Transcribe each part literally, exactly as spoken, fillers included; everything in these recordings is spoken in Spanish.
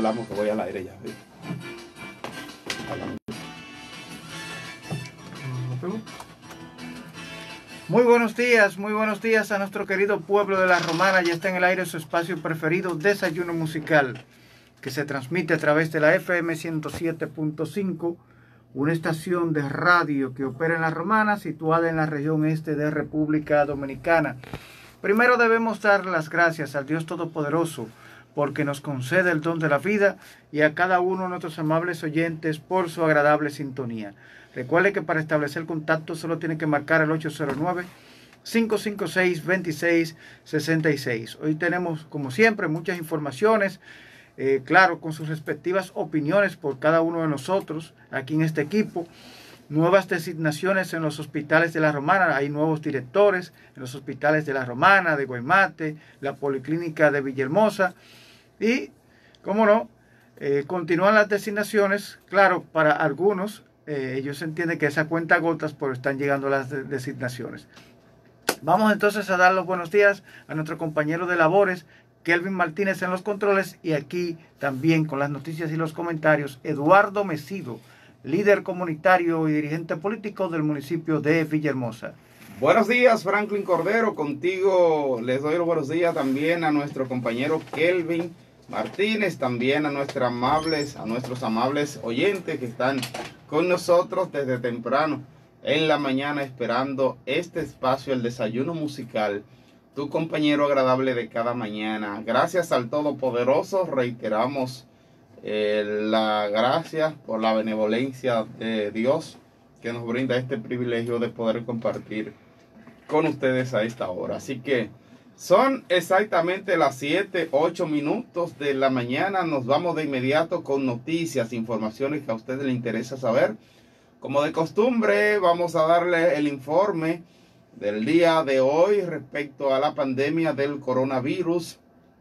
Hablamos que voy al aire ya. ¿Sí? Hablamos. Muy buenos días, muy buenos días a nuestro querido pueblo de La Romana. Ya está en el aire su espacio preferido, Desayuno Musical, que se transmite a través de la F M ciento siete punto cinco, una estación de radio que opera en La Romana, situada en la región este de República Dominicana. Primero debemos dar las gracias al Dios Todopoderoso, porque nos concede el don de la vida, y a cada uno de nuestros amables oyentes por su agradable sintonía. Recuerde que para establecer contacto solo tiene que marcar el ocho cero nueve, cinco cinco seis, dos seis seis seis. Hoy tenemos, como siempre, muchas informaciones, eh, claro, con sus respectivas opiniones por cada uno de nosotros aquí en este equipo. Nuevas designaciones en los hospitales de La Romana. Hay nuevos directores en los hospitales de La Romana, de Guaymate, la Policlínica de Villahermosa. Y, cómo no, eh, continúan las designaciones. Claro, para algunos, eh, ellos entienden que esa cuenta gotas, pero están llegando las de designaciones. Vamos entonces a dar los buenos días a nuestro compañero de labores, Kelvin Martínez en los controles, y aquí también con las noticias y los comentarios, Eduardo Mesido, líder comunitario y dirigente político del municipio de Villahermosa. Buenos días, Franklin Cordero. Contigo les doy los buenos días también a nuestro compañero Kelvin Martínez, también a, nuestras amables, a nuestros amables oyentes que están con nosotros desde temprano en la mañana esperando este espacio, el desayuno musical, tu compañero agradable de cada mañana. Gracias al Todopoderoso, reiteramos eh, la gracia por la benevolencia de Dios que nos brinda este privilegio de poder compartir con ustedes a esta hora. Así que son exactamente las siete, ocho minutos de la mañana. Nos vamos de inmediato con noticias, informaciones que a ustedes les interesa saber. Como de costumbre, vamos a darle el informe del día de hoy respecto a la pandemia del coronavirus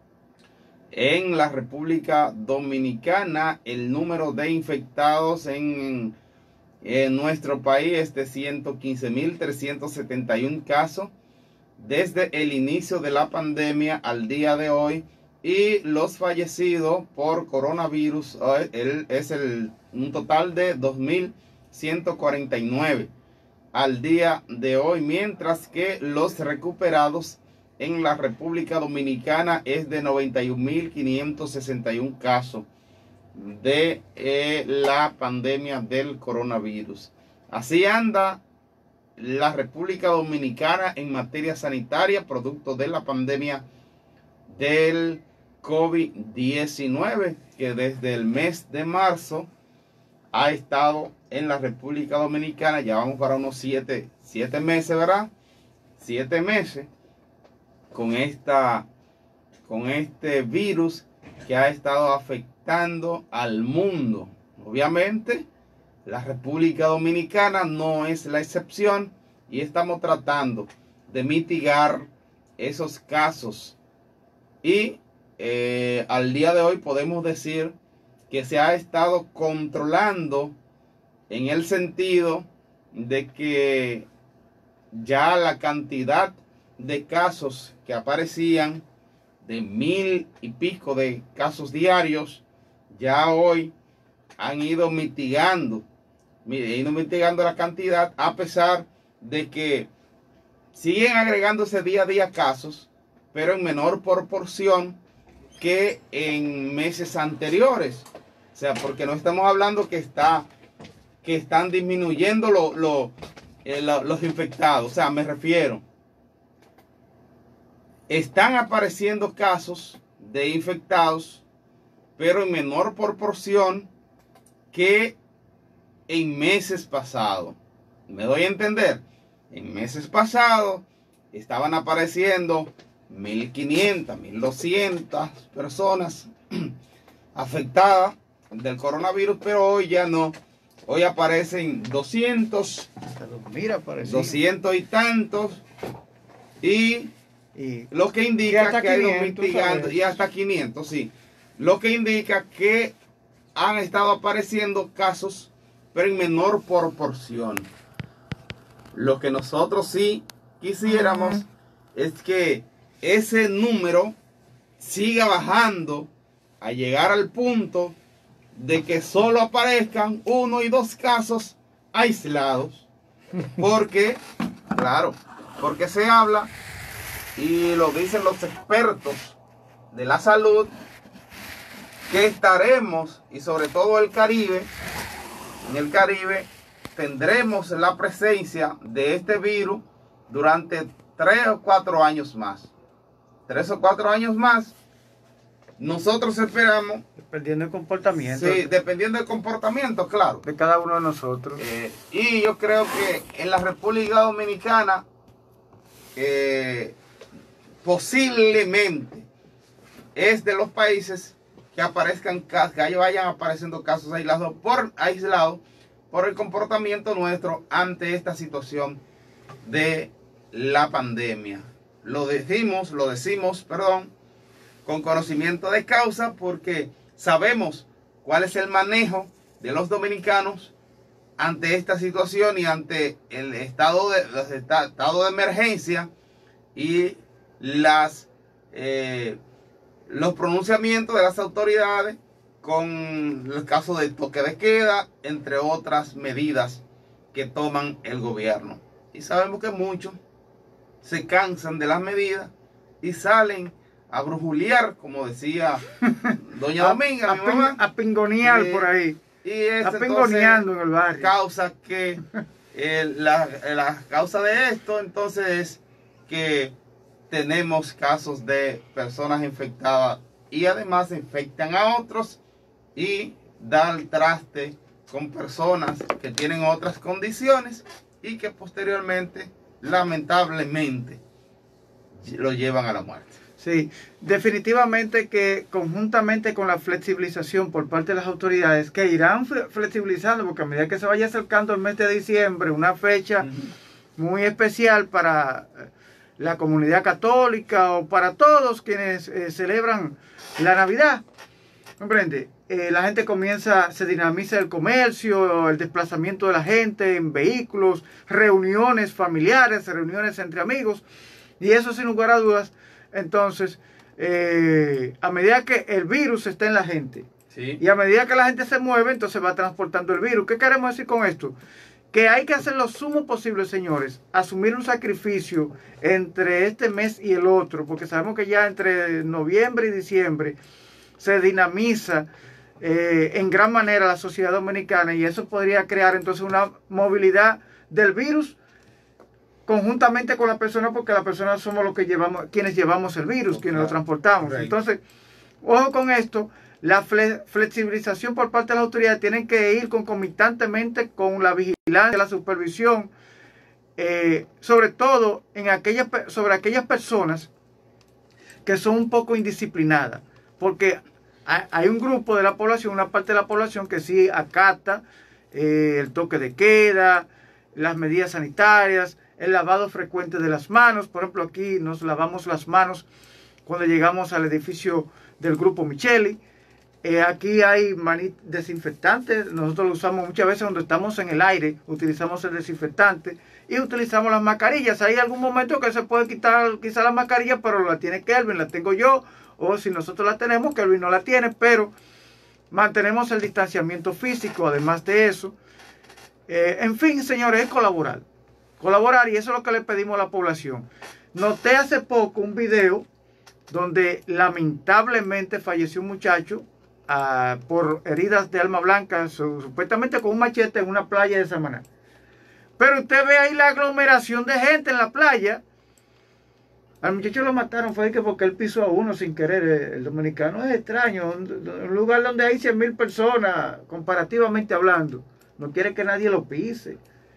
en la República Dominicana. El número de infectados en, en nuestro país es de ciento quince mil trescientos setenta y uno casos desde el inicio de la pandemia al día de hoy, y los fallecidos por coronavirus el, es el, un total de dos mil ciento cuarenta y nueve al día de hoy, mientras que los recuperados en la República Dominicana es de noventa y un mil quinientos sesenta y uno casos de eh, la pandemia del coronavirus. Así anda la República Dominicana en materia sanitaria, producto de la pandemia del COVID diecinueve, que desde el mes de marzo ha estado en la República Dominicana. Ya vamos para unos siete, siete meses, ¿verdad? Siete meses con, esta, con este virus que ha estado afectando al mundo. Obviamente, la República Dominicana no es la excepción, y estamos tratando de mitigar esos casos. Y eh, al día de hoy podemos decir que se ha estado controlando, en el sentido de que ya la cantidad de casos que aparecían, de mil y pico de casos diarios, ya hoy han ido mitigando, ido mitigando la cantidad, a pesar de que siguen agregándose día a día casos, pero en menor proporción que en meses anteriores. O sea, porque no estamos hablando que está que están disminuyendo lo, lo, eh, lo, los infectados. O sea, me refiero, están apareciendo casos de infectados, pero en menor proporción que en meses pasados. ¿Me doy a entender? En meses pasados estaban apareciendo mil quinientas, mil doscientas personas afectadas del coronavirus, pero hoy ya no. Hoy aparecen doscientos, Mira, doscientos y tantos, y, y lo que indica que ha ido mitigando, y hasta quinientos, sí. Lo que indica que han estado apareciendo casos, pero en menor proporción. Lo que nosotros sí quisiéramos uh-huh. es que ese número siga bajando a llegar al punto de que solo aparezcan uno y dos casos aislados, porque, claro, porque se habla y lo dicen los expertos de la salud, que estaremos, y sobre todo el Caribe, en el Caribe tendremos la presencia de este virus durante tres o cuatro años más. Tres o cuatro años más. Nosotros esperamos. Dependiendo del comportamiento. Sí, dependiendo del comportamiento, claro. De cada uno de nosotros. Eh, y yo creo que en la República Dominicana, eh, posiblemente es de los países que aparezcan, que vayan apareciendo casos aislados por, aislados por el comportamiento nuestro ante esta situación de la pandemia. Lo decimos, lo decimos, perdón, con conocimiento de causa, porque sabemos cuál es el manejo de los dominicanos ante esta situación y ante el estado de, los estado de emergencia y las, eh, los pronunciamientos de las autoridades con el caso del toque de queda, entre otras medidas que toman el gobierno. Y sabemos que muchos se cansan de las medidas y salen a brujulear, como decía doña Dominga, a, mi mamá. A pingonear eh, por ahí. Y es, a pingoneando en el barrio. Causa que, eh, la, la causa de esto, entonces, es que tenemos casos de personas infectadas y además infectan a otros y da el traste con personas que tienen otras condiciones y que posteriormente, lamentablemente, lo llevan a la muerte. Sí, definitivamente que conjuntamente con la flexibilización por parte de las autoridades, que irán flexibilizando, porque a medida que se vaya acercando el mes de diciembre, una fecha uh-huh. muy especial para la comunidad católica o para todos quienes eh, celebran la Navidad, ¿comprende? Eh, la gente comienza, se dinamiza el comercio, el desplazamiento de la gente en vehículos, reuniones familiares, reuniones entre amigos, y eso sin lugar a dudas. Entonces, eh, a medida que el virus está en la gente, sí. y a medida que la gente se mueve, entonces va transportando el virus. ¿Qué queremos decir con esto? Que hay que hacer lo sumo posible, señores, asumir un sacrificio entre este mes y el otro, porque sabemos que ya entre noviembre y diciembre se dinamiza eh, en gran manera la sociedad dominicana, y eso podría crear entonces una movilidad del virus conjuntamente con la persona, porque las personas somos los que llevamos, quienes llevamos el virus, okay. quienes lo transportamos. Right. Entonces, ojo con esto, la fle flexibilización por parte de las autoridades tienen que ir concomitantemente con la vigilancia, la supervisión, eh, sobre todo en aquellas, sobre aquellas personas que son un poco indisciplinadas, porque hay, hay un grupo de la población, una parte de la población que sí acata eh, el toque de queda, las medidas sanitarias, el lavado frecuente de las manos. Por ejemplo, aquí nos lavamos las manos cuando llegamos al edificio del Grupo Micheli. Eh, aquí hay maní desinfectante. Nosotros lo usamos muchas veces cuando estamos en el aire. Utilizamos el desinfectante y utilizamos las mascarillas. Hay algún momento que se puede quitar quizá la mascarilla, pero la tiene Kelvin, la tengo yo. O si nosotros la tenemos, Kelvin no la tiene. Pero mantenemos el distanciamiento físico. Además de eso, eh, en fin, señores, es colaborar. Colaborar, y eso es lo que le pedimos a la población. Noté hace poco un video donde lamentablemente falleció un muchacho uh, por heridas de arma blanca, su, supuestamente con un machete en una playa de Samaná. Pero usted ve ahí la aglomeración de gente en la playa. Al muchacho lo mataron, fue que porque él pisó a uno sin querer. El dominicano es extraño, un, un lugar donde hay cien mil personas, comparativamente hablando, no quiere que nadie lo pise.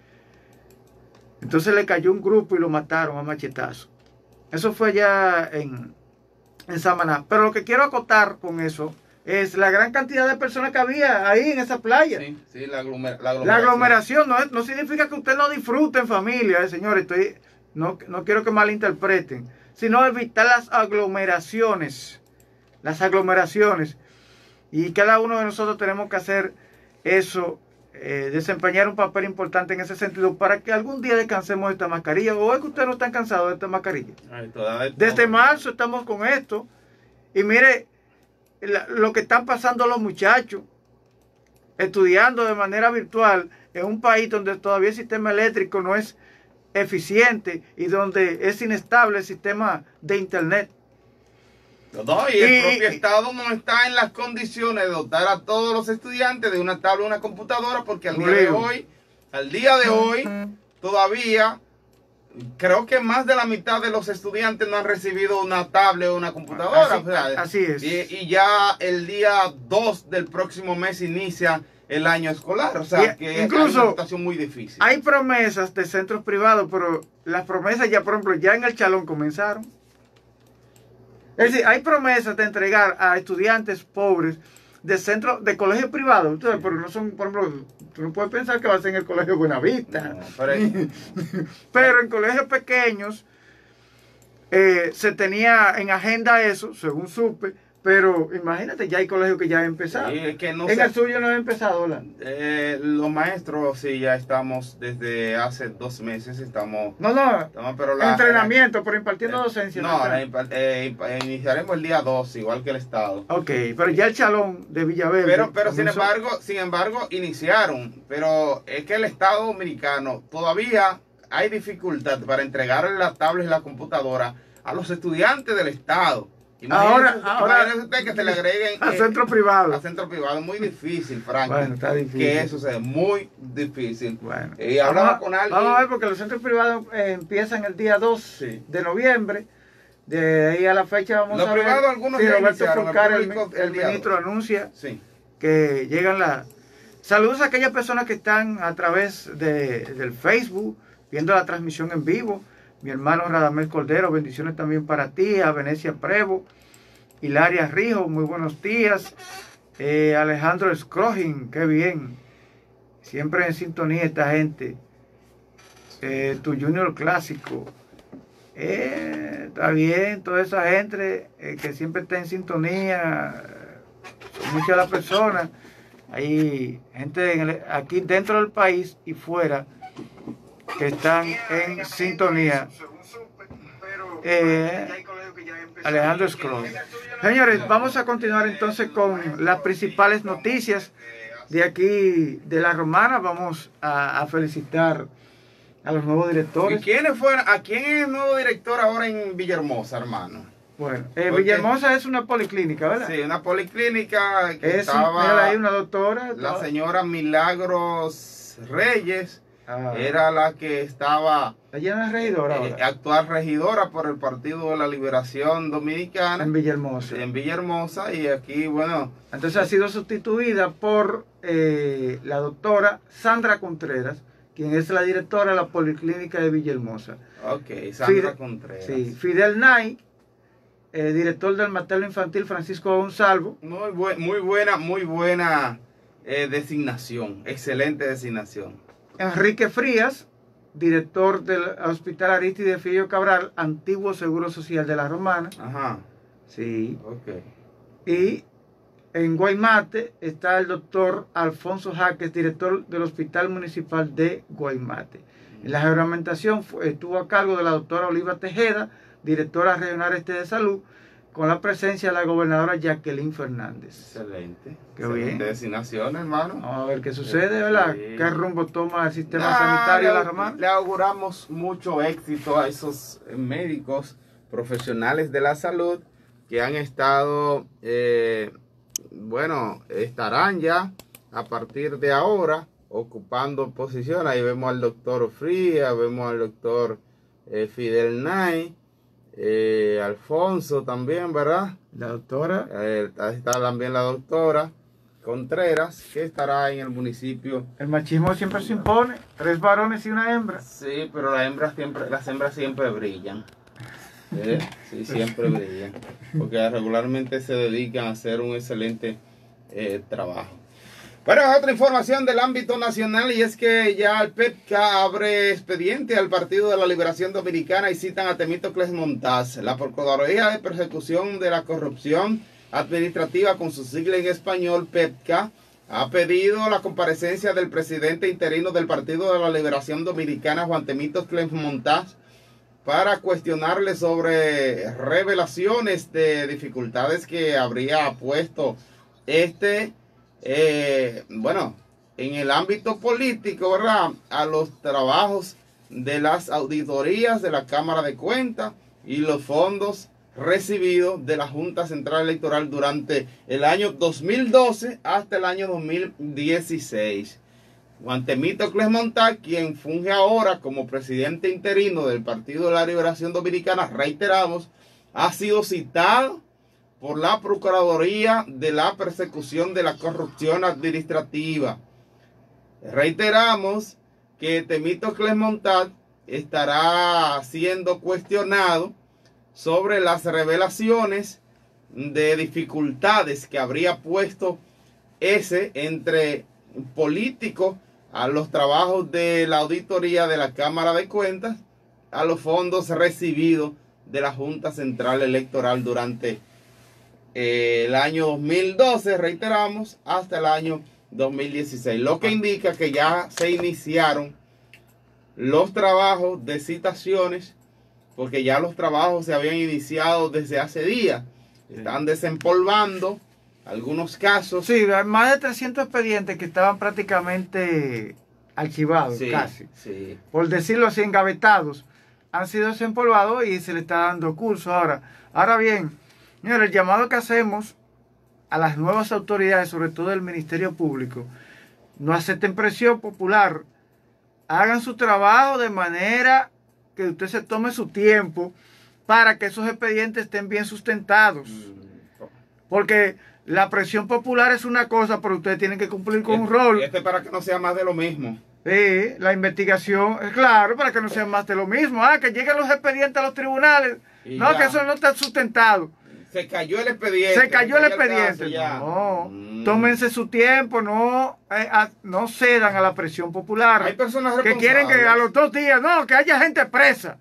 Entonces le cayó un grupo y lo mataron a machetazo. Eso fue ya en, en Samaná. Pero lo que quiero acotar con eso es la gran cantidad de personas que había ahí en esa playa. Sí, sí, la, aglomer la aglomeración. La aglomeración no, es, no significa que usted no disfrute en familia, eh, señores. Estoy, no, no quiero que malinterpreten, sino evitar las aglomeraciones. Las aglomeraciones. Y cada uno de nosotros tenemos que hacer eso. Eh, desempeñar un papel importante en ese sentido para que algún día descansemos de esta mascarilla. ¿O es que ustedes no están cansados de esta mascarilla? Ay, todavía Desde marzo estamos con esto y mire, la, lo que están pasando los muchachos estudiando de manera virtual en un país donde todavía el sistema eléctrico no es eficiente y donde es inestable el sistema de internet. No, y el propio Estado no está en las condiciones de dotar a todos los estudiantes de una tablet o una computadora, porque al día de hoy, al día de hoy, todavía creo que más de la mitad de los estudiantes no han recibido una tablet o una computadora. Así, o sea, así es. Y, y ya el día dos del próximo mes inicia el año escolar. O sea, y que incluso es una situación muy difícil. Hay promesas de centros privados, pero las promesas ya, por ejemplo, ya en el Chalón comenzaron. Es decir, hay promesas de entregar a estudiantes pobres de centros, de colegios privados, entonces, pero no son, por ejemplo, tú no puedes pensar que va a ser en el colegio Buenavista. No, pero, pero en colegios pequeños eh, se tenía en agenda eso, según supe, pero imagínate, ya hay colegios que ya han empezado. Sí, es que no en sé, el suyo no ha empezado, ¿la? Eh, los maestros sí, ya estamos desde hace dos meses, estamos... No, no, estamos, pero la, entrenamiento, pero impartiendo eh, docencia. No, la, eh, iniciaremos el día dos, igual que el Estado. Ok, pero ya el Chalón de Villaverde... Pero, pero sin embargo, sin embargo, iniciaron, pero es que el Estado Dominicano todavía hay dificultad para entregarle las tablets y la computadora a los estudiantes del Estado. Ahora, ahora usted que se le agreguen a eh, centro privado. A centro privado, muy difícil, Frank. Bueno, está difícil. Que eso sea muy difícil. Bueno, y hablaba vamos, con alguien. Vamos a ver, porque los centros privados eh, empiezan el día dos sí. de noviembre. De ahí a la fecha vamos los a ver. Privados, algunos si Roberto Fulcar, el, el, el ministro, anuncia sí. que llegan las. Saludos a aquellas personas que están a través de, del Facebook, viendo la transmisión en vivo. Mi hermano Radamel Cordero, bendiciones también para ti, a Venecia Prevo, Hilaria Rijo, muy buenos días, eh, Alejandro Scrogin, qué bien, siempre en sintonía esta gente, eh, tu Junior Clásico, eh, está bien, toda esa gente eh, que siempre está en sintonía, son muchas las personas, hay gente en el, aquí dentro del país y fuera, que están en sintonía. Eh, Alejandro Scrooge. Señores, vamos a continuar entonces con las principales noticias de aquí de La Romana. Vamos a, a felicitar a los nuevos directores. ¿Y quiénes fueron? ¿A quién es el nuevo director ahora en Villahermosa, hermano? Bueno, eh, Villahermosa es una policlínica, ¿verdad? Sí, una policlínica que es, estaba... Mira, hay una doctora. La toda. señora Milagros Reyes. Ah, era la que estaba ella es regidora eh, actual regidora por el Partido de la Liberación Dominicana en Villahermosa. En Villahermosa y aquí, bueno. Entonces ha sido sustituida por eh, la doctora Sandra Contreras, quien es la directora de la Policlínica de Villahermosa. Ok, Sandra Fidel, Contreras. Sí, Fidel Nay, eh, director del materno infantil Francisco Gonzalvo. Muy, bu muy buena, muy buena eh, designación, excelente designación. Enrique Frías, director del Hospital Aristide Fillo Cabral, antiguo Seguro Social de La Romana. Ajá. Sí. Ok. Y en Guaymate está el doctor Alfonso Jaques, director del Hospital Municipal de Guaymate. En la juramentación fue, estuvo a cargo de la doctora Oliva Tejeda, directora regional este de salud, con la presencia de la gobernadora Jacqueline Fernández. Excelente. Qué Excelente bien. designación, hermano. Vamos a ver qué sucede, ¿verdad? Sí. ¿Qué rumbo toma el sistema nah, sanitario le, de La Romana? Le auguramos mucho éxito a esos médicos profesionales de la salud que han estado, eh, bueno, estarán ya a partir de ahora ocupando posiciones. Ahí vemos al doctor Frías, vemos al doctor eh, Fidel Nay. Eh, Alfonso también, ¿verdad? La doctora. Eh, está también la doctora Contreras, que estará en el municipio. El machismo siempre se impone, tres varones y una hembra. Sí, pero las hembras siempre, las hembras siempre brillan. ¿Eh? Sí, siempre brillan. Porque regularmente se dedican a hacer un excelente eh, trabajo. Bueno, otra información del ámbito nacional y es que ya el P E P C A abre expediente al Partido de la Liberación Dominicana y citan a Temístocles Montaz. La Procuraduría de Persecución de la Corrupción Administrativa, con su sigla en español P E P C A, ha pedido la comparecencia del presidente interino del Partido de la Liberación Dominicana, Juan Temístocles Montaz, para cuestionarle sobre revelaciones de dificultades que habría puesto este, eh, bueno, en el ámbito político, ¿verdad?, a los trabajos de las auditorías de la Cámara de Cuentas y los fondos recibidos de la Junta Central Electoral durante el año dos mil doce hasta el año dos mil dieciséis. Juan Temístocles Montag, quien funge ahora como presidente interino del Partido de la Liberación Dominicana, reiteramos, ha sido citado por la Procuraduría de la Persecución de la Corrupción Administrativa. Reiteramos que Temístocles Montag estará siendo cuestionado sobre las revelaciones de dificultades que habría puesto ese entre políticos a los trabajos de la auditoría de la Cámara de Cuentas, a los fondos recibidos de la Junta Central Electoral durante eh, el año dos mil doce, reiteramos, hasta el año dos mil dieciséis, lo que indica que ya se iniciaron los trabajos de citaciones, porque ya los trabajos se habían iniciado desde hace días. Están desempolvando algunos casos. Sí, más de trescientos expedientes que estaban prácticamente archivados, Sí, casi. sí. Por decirlo así, engavetados. Han sido desempolvados y se le está dando curso ahora. Ahora bien, señor, el llamado que hacemos a las nuevas autoridades, sobre todo el Ministerio Público, no acepten presión popular. Hagan su trabajo de manera que usted se tome su tiempo para que esos expedientes estén bien sustentados. Porque la presión popular es una cosa, pero ustedes tienen que cumplir con un rol. Este para que no sea más de lo mismo. Sí, la investigación, es claro, para que no sea más de lo mismo. Ah, que lleguen los expedientes a los tribunales. Y no, ya. que eso no está sustentado. Se cayó el expediente. Se cayó el caso expediente. ya. No, Mm. tómense su tiempo, no, eh, a- no cedan a la presión popular. Hay personas que responsables. quieren que a los dos días, no, que haya gente presa.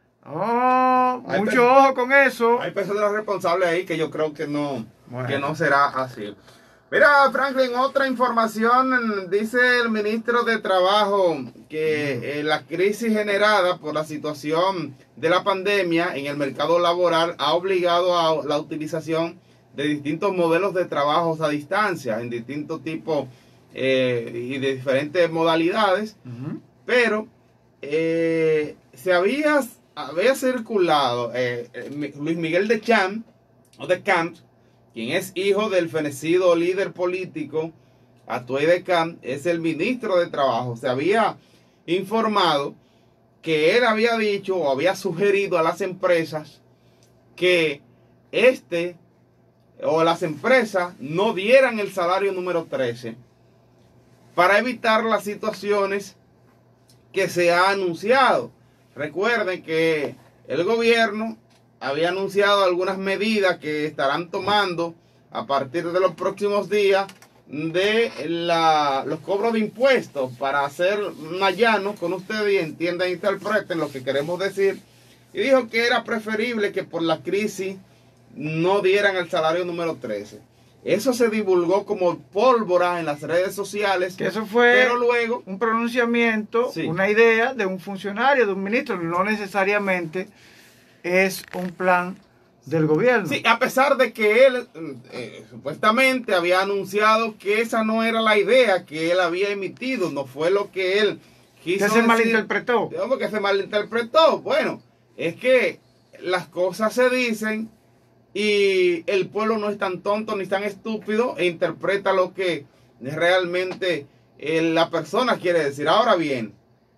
Oh, Hay mucho per- ojo con eso. Hay personas responsables ahí que yo creo que no, Bueno. que no será así. Mira, Franklin, otra información, dice el ministro de Trabajo que eh, la crisis generada por la situación de la pandemia en el mercado laboral ha obligado a la utilización de distintos modelos de trabajos a distancia, en distintos tipos eh, y de diferentes modalidades, Ujú. pero eh, se había, había circulado eh, eh, Luis Miguel de Champ, o de Camp, quien es hijo del fenecido líder político Atuey de Camp, es el ministro de Trabajo. Se había informado que él había dicho o había sugerido a las empresas que este o las empresas no dieran el salario número trece para evitar las situaciones que se ha anunciado. Recuerden que el gobierno había anunciado algunas medidas que estarán tomando a partir de los próximos días de la, los cobros de impuestos para hacer más llano con ustedes y entiendan e interpreten lo que queremos decir. Y dijo que era preferible que por la crisis no dieran el salario número trece. Eso se divulgó como pólvora en las redes sociales. Que eso fue pero luego un pronunciamiento, Sí. una idea de un funcionario, de un ministro, no necesariamente es un plan del gobierno. Sí, a pesar de que él eh, supuestamente había anunciado que esa no era la idea que él había emitido, no fue lo que él quiso Que se decir. malinterpretó. Digamos que se malinterpretó. Bueno, es que las cosas se dicen y el pueblo no es tan tonto ni tan estúpido e interpreta lo que realmente eh, la persona quiere decir. Ahora bien,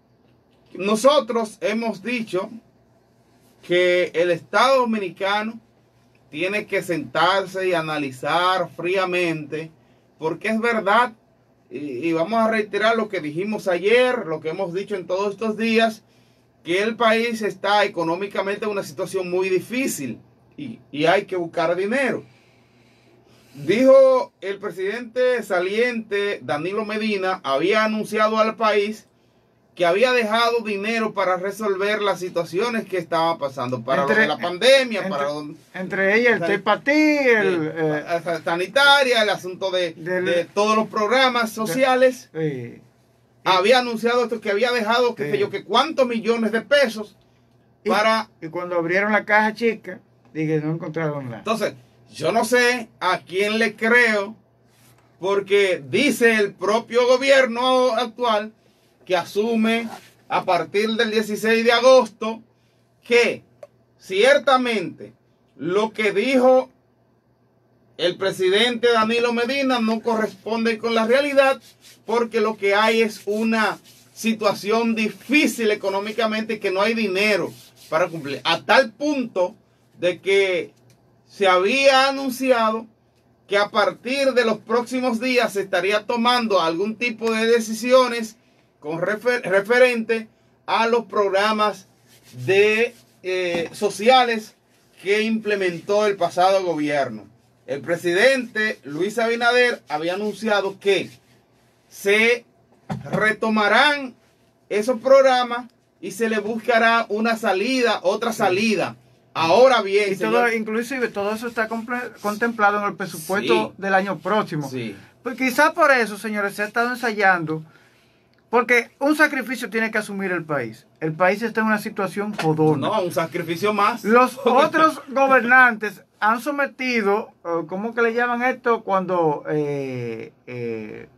nosotros hemos dicho que el Estado dominicano tiene que sentarse y analizar fríamente, porque es verdad, y, y vamos a reiterar lo que dijimos ayer, lo que hemos dicho en todos estos días, que el país está económicamente en una situación muy difícil y, y hay que buscar dinero. Dijo el presidente saliente Danilo Medina, había anunciado al país que había dejado dinero para resolver las situaciones que estaban pasando, para Entre- lo de la pandemia, entre, para lo, entre ellas el Tepatí, el... eh, eh, sanitaria, el asunto de, del- de todos los programas sociales. eh, Había anunciado esto, que había dejado, qué Sí. sé yo, que cuántos millones de pesos. para... Y, y cuando abrieron la caja chica, dije, no encontraron nada. Entonces, yo no sé a quién le creo, porque dice el propio gobierno actual que asume a partir del dieciséis de agosto que ciertamente lo que dijo el presidente Danilo Medina no corresponde con la realidad, porque lo que hay es una situación difícil económicamente y que no hay dinero para cumplir. A tal punto de que se había anunciado que a partir de los próximos días se estaría tomando algún tipo de decisiones con refer referente a los programas de, eh, sociales que implementó el pasado gobierno. El presidente Luis Abinader había anunciado que se retomarán esos programas y se le buscará una salida, otra salida. Ahora bien, y todo, inclusive todo eso está contemplado en el presupuesto sí. del año próximo. Sí. Pues quizás por eso, señores, se ha estado ensayando, porque un sacrificio tiene que asumir el país. El país está en una situación jodona. No, un sacrificio más. Los otros gobernantes han sometido, ¿cómo que le llaman esto? Cuando eh, eh,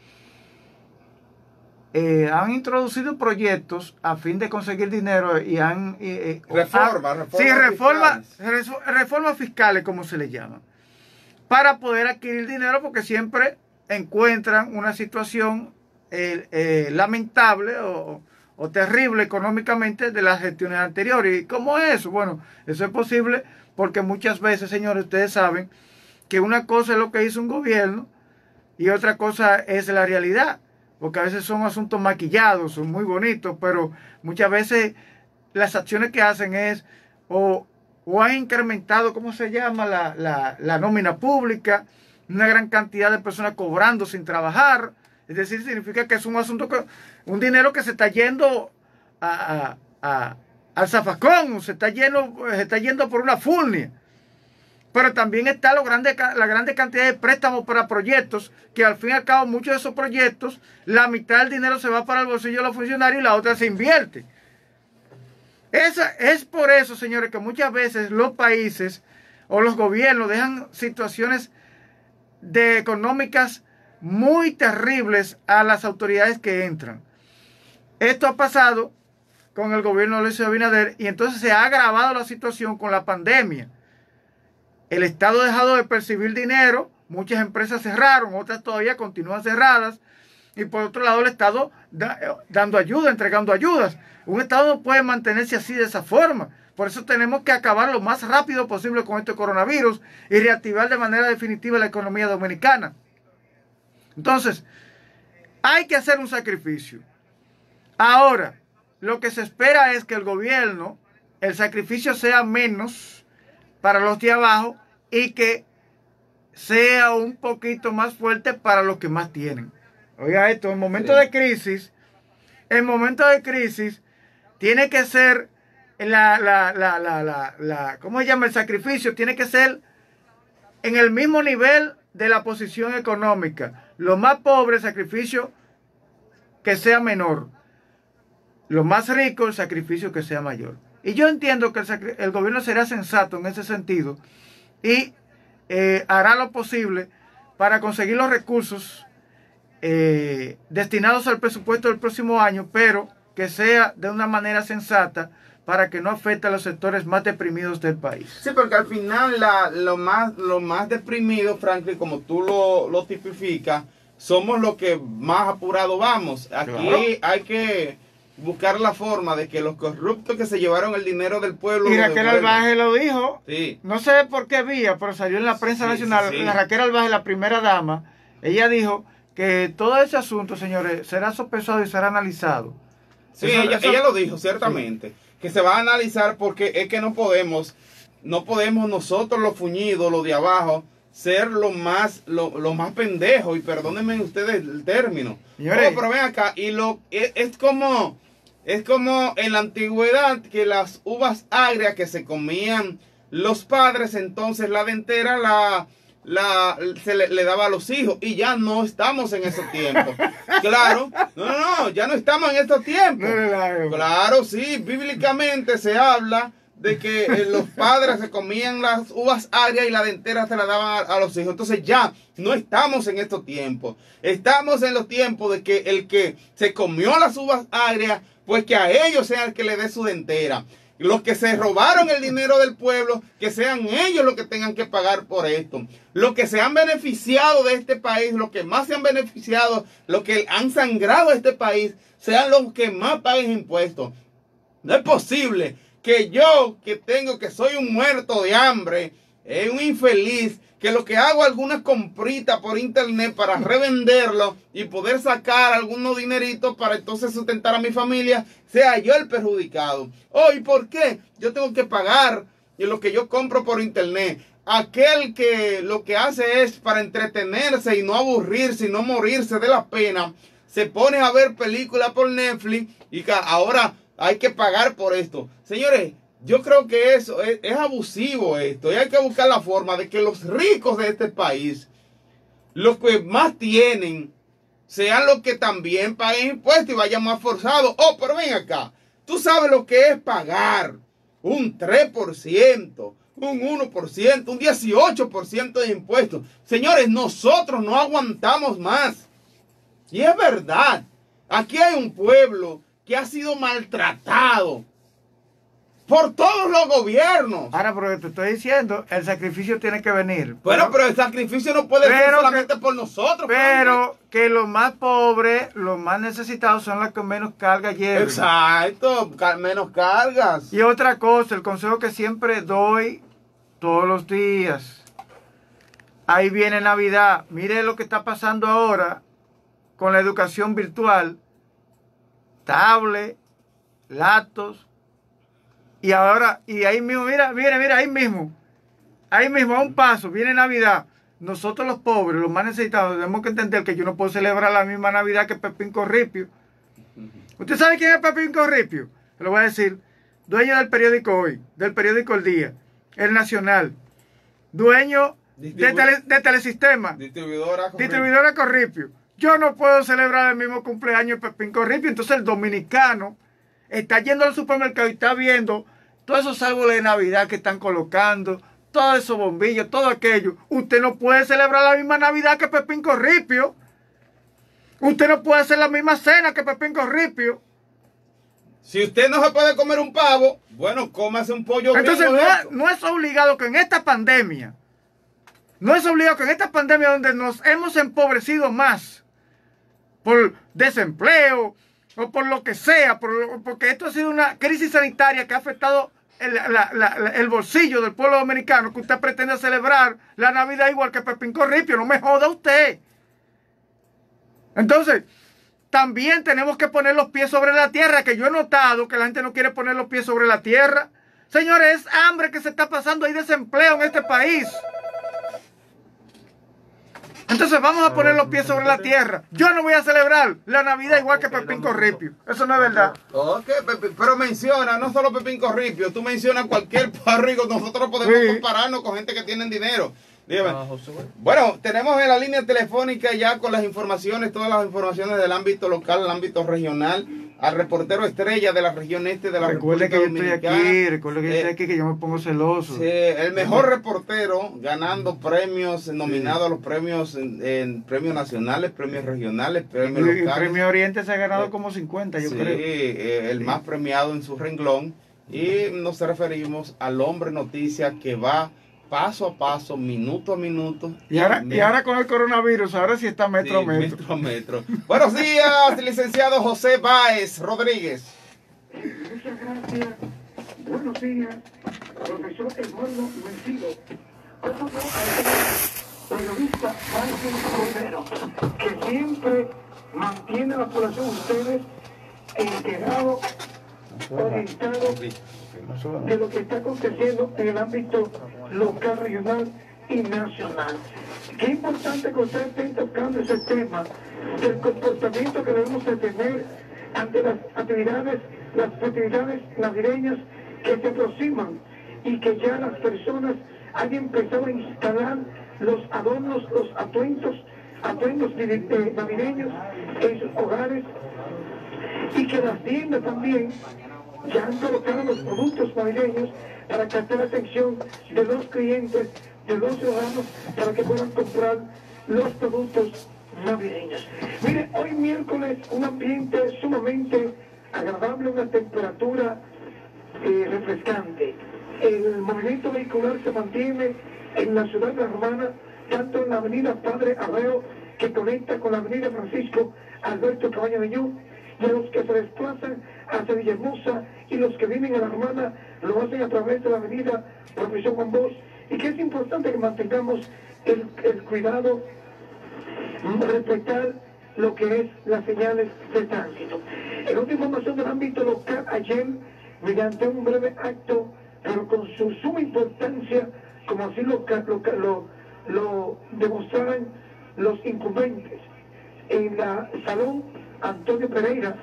eh, han introducido proyectos a fin de conseguir dinero y han... Eh, reforma, han, reforma sí, reforma, reformas fiscales, como se le llama, para poder adquirir dinero, porque siempre encuentran una situación eh, eh, lamentable o, o terrible económicamente de las gestiones anteriores. ¿Y cómo es eso? Bueno, eso es posible porque muchas veces, señores, ustedes saben que una cosa es lo que hizo un gobierno y otra cosa es la realidad, porque a veces son asuntos maquillados, son muy bonitos, pero muchas veces las acciones que hacen es o, o han incrementado, ¿cómo se llama? La, la, la nómina pública, una gran cantidad de personas cobrando sin trabajar. Es decir, significa que es un asunto, que, un dinero que se está yendo a, a, a, al zafacón, se está, yendo, se está yendo por una furnia. Pero también está lo grande, la grande cantidad de préstamos para proyectos, que al fin y al cabo muchos de esos proyectos, la mitad del dinero se va para el bolsillo de los funcionarios y la otra se invierte. Esa, es por eso, señores, que muchas veces los países o los gobiernos dejan situaciones de económicas muy terribles a las autoridades que entran. Esto ha pasado con el gobierno de Luis Abinader y entonces se ha agravado la situación con la pandemia. El Estado ha dejado de percibir dinero, muchas empresas cerraron, otras todavía continúan cerradas, y por otro lado el Estado da, dando ayuda, entregando ayudas. Un Estado no puede mantenerse así de esa forma. Por eso tenemos que acabar lo más rápido posible con este coronavirus y reactivar de manera definitiva la economía dominicana. Entonces, hay que hacer un sacrificio. Ahora, lo que se espera es que el gobierno, el sacrificio sea menos para los de abajo y que sea un poquito más fuerte para los que más tienen. Oiga esto, en momentos de crisis, en momentos de crisis, tiene que ser la, la, la, la, la, la, ¿cómo se llama? El sacrificio tiene que ser en el mismo nivel de la posición económica. Los más pobres, sacrificio que sea menor. Los más ricos, el sacrificio que sea mayor. Y yo entiendo que el, el gobierno será sensato en ese sentido y eh, hará lo posible para conseguir los recursos eh, destinados al presupuesto del próximo año, pero que sea de una manera sensata para que no afecte a los sectores más deprimidos del país. Sí, porque al final la, lo más lo más deprimido, Franklin, como tú lo, lo tipificas, somos los que más apurado vamos. Aquí claro. Hay que buscar la forma de que los corruptos que se llevaron el dinero del pueblo... Y Raquel Albaje lo dijo, sí. No sé por qué vía, pero salió en la prensa sí, nacional, sí, sí. La Raquel Albaje, la primera dama, ella dijo que todo ese asunto, señores, será sopesado y será analizado. Sí, eso, ella, eso, ella lo dijo, ciertamente, sí. Que se va a analizar porque es que no podemos, no podemos nosotros los fuñidos, los de abajo, ser lo más, lo, lo más pendejos, y perdónenme ustedes el término. Señores, oh, pero ven acá, y lo es, es como... Es como en la antigüedad que las uvas agrias que se comían los padres, entonces la dentera la, la, se le, le daba a los hijos, y ya no estamos en esos tiempos. Claro, no, no, no, ya no estamos en estos tiempos. Claro, sí, bíblicamente se habla de que eh, los padres se comían las uvas agrias y la dentera se la daban a, a los hijos. Entonces ya no estamos en estos tiempos. Estamos en los tiempos de que el que se comió las uvas agrias, pues que a ellos sea el que le dé su dentera. Los que se robaron el dinero del pueblo, que sean ellos los que tengan que pagar por esto. Los que se han beneficiado de este país, los que más se han beneficiado, los que han sangrado a este país, sean los que más paguen impuestos. No es posible que yo, que tengo, que soy un muerto de hambre, eh, un infeliz, que lo que hago algunas compritas por internet para revenderlo y poder sacar algunos dineritos para entonces sustentar a mi familia, sea yo el perjudicado. Oh, ¿y por qué? Yo tengo que pagar lo que yo compro por internet. Aquel que lo que hace es para entretenerse y no aburrirse y no morirse de la pena, se pone a ver películas por Netflix y ahora hay que pagar por esto. Señores, yo creo que eso es, es abusivo esto. Y hay que buscar la forma de que los ricos de este país, los que más tienen, sean los que también paguen impuestos y vayan más forzados. Oh, pero ven acá. Tú sabes lo que es pagar un tres por ciento, un uno por ciento, un dieciocho por ciento de impuestos. Señores, nosotros no aguantamos más. Y es verdad. Aquí hay un pueblo que ha sido maltratado por todos los gobiernos. Ahora, pero te estoy diciendo, el sacrificio tiene que venir. Bueno, pero, pero el sacrificio no puede ser solamente que, por nosotros. Pero padre. Que los más pobres, los más necesitados son los que menos cargas llevan. Exacto, menos cargas. Y otra cosa, el consejo que siempre doy todos los días. Ahí viene Navidad. Mire lo que está pasando ahora con la educación virtual. Tablet, laptops. Y ahora, y ahí mismo, mira, mira, mira, ahí mismo, ahí mismo, a un paso, viene Navidad. Nosotros los pobres, los más necesitados, tenemos que entender que yo no puedo celebrar la misma Navidad que Pepín Corripio. ¿Usted sabe quién es Pepín Corripio? Se lo voy a decir. Dueño del periódico Hoy, del periódico El Día, El Nacional. Dueño de, tele, de Telesistema. Distribuidora Corripio. Distribuidora Corripio. Yo no puedo celebrar el mismo cumpleaños de Pepín Corripio. Entonces el dominicano está yendo al supermercado y está viendo todos esos árboles de Navidad que están colocando, todos esos bombillos, todo aquello. Usted no puede celebrar la misma Navidad que Pepín Corripio. Usted no puede hacer la misma cena que Pepín Corripio. Si usted no se puede comer un pavo, bueno, cómase un pollo. Entonces no es, no es obligado que en esta pandemia, no es obligado que en esta pandemia donde nos hemos empobrecido más por desempleo, o por lo que sea, por, porque esto ha sido una crisis sanitaria que ha afectado el, la, la, el bolsillo del pueblo dominicano, que usted pretende celebrar la Navidad igual que Pepín Corripio. No me joda usted. Entonces, también tenemos que poner los pies sobre la tierra, que yo he notado que la gente no quiere poner los pies sobre la tierra. Señores, es hambre que se está pasando, hay desempleo en este país. Entonces vamos a poner los pies sobre la tierra. Yo no voy a celebrar la Navidad igual que Pepín Corripio. Eso no es verdad. Ok, pero menciona, no solo Pepín Corripio, tú mencionas cualquier parrico. Nosotros podemos sí. compararnos con gente que tiene dinero. Dígame. Bueno, tenemos en la línea telefónica ya con las informaciones, todas las informaciones del ámbito local, el ámbito regional, al reportero estrella de la región este de la recuerde República que yo estoy aquí, recuerde que yo estoy aquí, que yo me pongo celoso. Sí, el mejor reportero, ganando premios, nominado sí. a los premios en, en premios nacionales, premios regionales, premios y, locales. El premio Oriente se ha ganado sí. como cincuenta, yo sí, creo. Eh, el sí. más premiado en su renglón. Y nos referimos al hombre noticia que va paso a paso, minuto a minuto. Y ahora, y ahora con el coronavirus, ahora sí está metro a sí, metro. metro a metro. Buenos días, licenciado José Báez Rodríguez. Muchas gracias. Buenos días, profesor Eduardo Mencido. Periodista Martín Cordero, que siempre mantiene a la población de ustedes enterado, orientado de lo que está aconteciendo en el ámbito local, regional y nacional. Qué importante que usted esté tocando ese tema del comportamiento que debemos de tener ante las actividades, las festividades navideñas que se aproximan y que ya las personas han empezado a instalar los adornos, los atuendos, atuendos eh, navideños en sus hogares, y que las tiendas también ya han colocado los productos navideños para captar la atención de los clientes, de los ciudadanos, para que puedan comprar los productos navideños. Mire, hoy miércoles un ambiente sumamente agradable, una temperatura eh, refrescante. El movimiento vehicular se mantiene en la ciudad de La Romana, tanto en la avenida Padre Arreo, que conecta con la avenida Francisco Alberto Cabaña de Ñu, y a los que se desplazan hacia Villahermosa y los que vienen a La Romana lo hacen a través de la avenida Profesor Juan Bosch, y que es importante que mantengamos el, el cuidado, respetar lo que es las señales de tránsito. En otra información del ámbito local, ayer, mediante un breve acto, pero con su suma importancia, como así lo, lo, lo, lo demostraban los incumbentes, en la Salón Antonio Pereira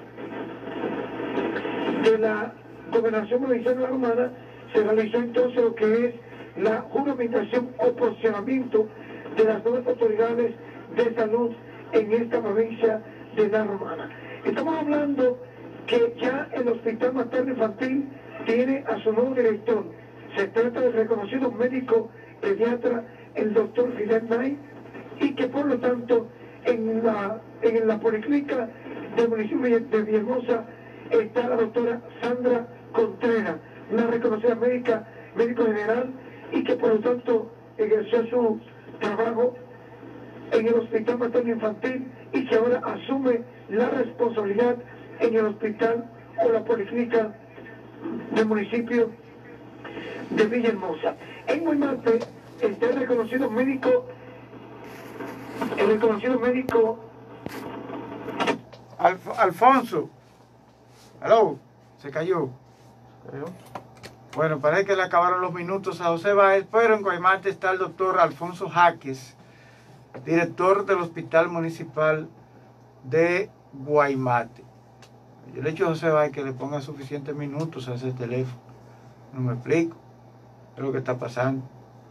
de la Gobernación Provincial de La Romana, se realizó entonces lo que es la juramentación o posicionamiento de las nuevas autoridades de salud en esta provincia de La Romana. Estamos hablando que ya el Hospital Materno Infantil tiene a su nuevo director. Se trata del reconocido médico pediatra, el doctor Fidel Nay, y que por lo tanto en la, en la policlínica del municipio de Villahermosa está la doctora Sandra Contreras, una reconocida médica, médico general, y que por lo tanto ejerció su trabajo en el Hospital Materno Infantil y que ahora asume la responsabilidad en el hospital o la policlínica del municipio de Villahermosa. En Guaymate está el reconocido médico, el reconocido médico Alf Alfonso. Aló, se cayó. ¿Cayó? Bueno, parece que le acabaron los minutos a José Báez, pero en Guaymate está el doctor Alfonso Jaques, director del Hospital Municipal de Guaymate. Yo le he dicho a José Báez que le ponga suficientes minutos a ese teléfono. No me explico. Es lo que está pasando.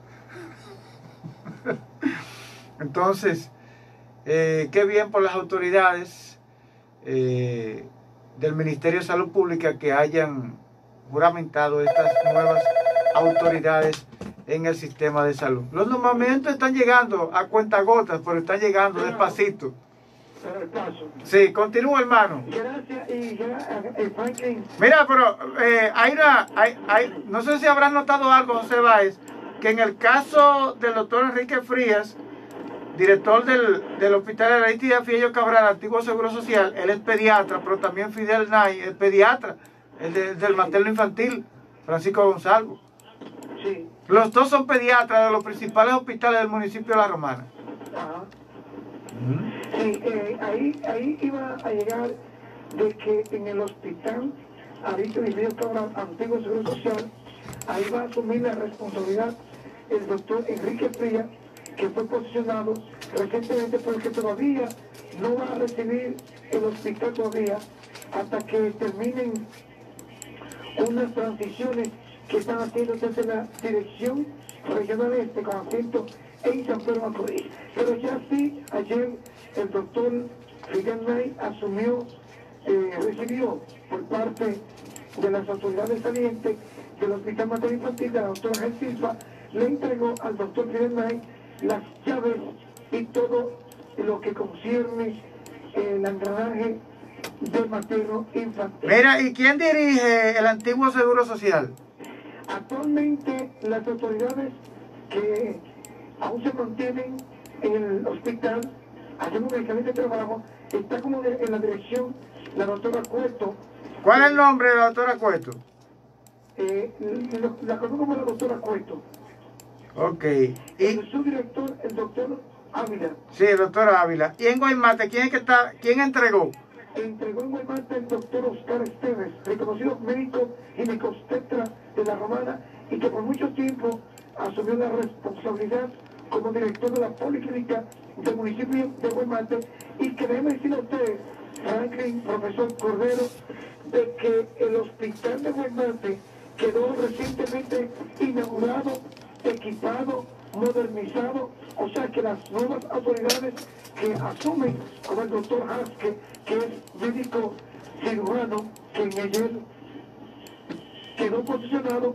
Entonces, eh, qué bien por las autoridades eh, del Ministerio de Salud Pública que hayan juramentado estas nuevas autoridades en el sistema de salud. Los nombramientos están llegando a cuentagotas, pero están llegando despacito. Sí, continúa, hermano. Gracias, y ya, eh, Franklin. Mira, pero eh, hay una, hay, hay, no sé si habrán notado algo, José Báez, que en el caso del doctor Enrique Frías, director del, del Hospital de la Aristide Fiello Cabral, antiguo Seguro Social, él es pediatra, pero también Fidel Nay es pediatra, el de, del materno infantil, Francisco Gonzalo. Sí. Los dos son pediatras de los principales hospitales del municipio de La Romana. Ajá. Sí, eh, ahí, ahí iba a llegar de que en el hospital Aristide Fiello Cabral, antiguo Seguro Social, ahí va a asumir la responsabilidad el doctor Enrique Frías, que fue posicionado recientemente, porque todavía no va a recibir el hospital todavía hasta que terminen unas transiciones que están haciendo desde la dirección regional este con asiento en San Pedro Macorís. Pero ya sí, ayer el doctor Fidel Nay asumió, eh, recibió por parte de las autoridades salientes del Hospital Materno Infantil, de la doctora Gel Silva, le entregó al doctor Fidel Nay las llaves y todo lo que concierne el engranaje del materno infantil. Mira, ¿y quién dirige el antiguo Seguro Social? Actualmente las autoridades que aún se mantienen en el hospital haciendo un excelente trabajo, está como de, en la dirección la doctora Cueto. ¿Cuál es el nombre de la doctora Cueto? Eh, la conozco como la doctora Cueto. Ok. Y Y, el subdirector, el doctor Ávila. sí, el doctor Ávila. ¿Y en Guaymate quién es que está, quién entregó? Entregó en Guaymate el doctor Oscar Esteves, reconocido médico ginecobstetra de La Romana, y que por mucho tiempo asumió la responsabilidad como director de la policlínica del municipio de Guaymate, y que déjeme decirle a usted, Franklin, profesor Cordero, de que el hospital de Guaymate quedó recientemente inaugurado, equipado, modernizado, o sea que las nuevas autoridades que asumen, como el doctor Haske, que es médico cirujano, que en ayer quedó posicionado,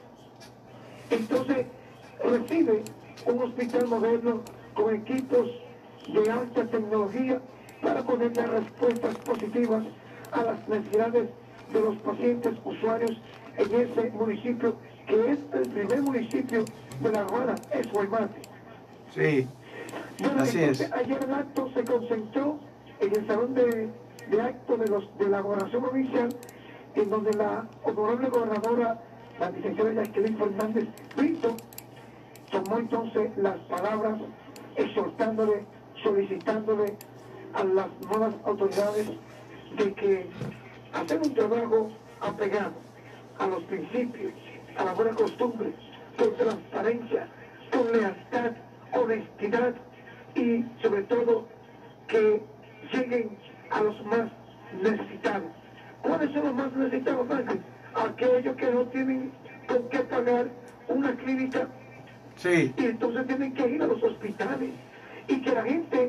entonces recibe un hospital moderno con equipos de alta tecnología para poner las respuestas positivas a las necesidades de los pacientes usuarios en ese municipio, que es el primer municipio de La Romana, es Guaymate. Sí, bueno, así entonces, es. ayer el acto se concentró en el salón de, de acto de, los, de la gobernación provincial, en donde la honorable gobernadora, la licenciada Jacqueline Fernández Brito, tomó entonces las palabras exhortándole, solicitándole a las nuevas autoridades de que hacer un trabajo apegado a los principios, a la buena costumbre, con transparencia, con lealtad, honestidad y sobre todo que lleguen a los más necesitados. ¿Cuáles son los más necesitados, Franklin? Aquellos que no tienen con qué pagar una clínica. Sí. Y entonces tienen que ir a los hospitales. Y que la gente,